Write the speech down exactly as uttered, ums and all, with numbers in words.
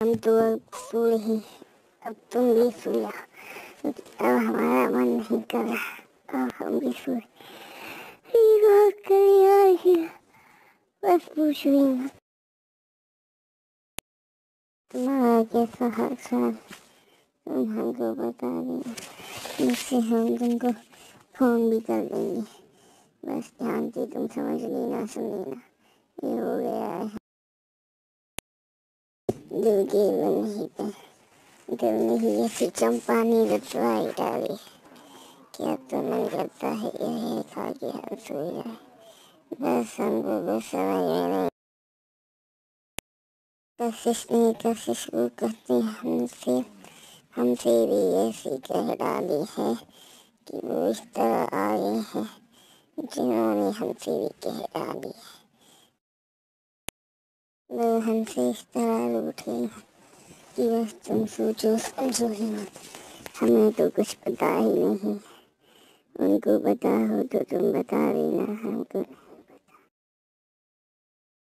हम तो अब सो रहे, अब तुम भी सो जाओ, अब हमारा मन नहीं कर रहा, अब हम भी सो रहे। बस पूछो ही मत। तुम्हारा कैसा हाल चाल तुम हमको बता देना, जिससे हम तुमको फोन भी कर देंगे। बस ध्यान से तुम समझ लेना, सुन लेना, ये हो गया है दिल के नहीं पे, दिल नहीं ऐसी चंपा ने रचवाई डाली, क्या तो मन करता है यही खा के हम सो जाए। बस हमको बस समझ में नहीं, कशिश नहीं कशिश वो करते हमसे, हमसे भी ऐसी कह डाली है कि वो इस तरह आए हैं जिन्होंने हमसे भी कह डाली है। वो हमसे इस तरह रूठे कि बस तुम सोचो समझो ही मत। हमें तो कुछ पता ही नहीं, उनको पता हो तो तुम बता देना हमको।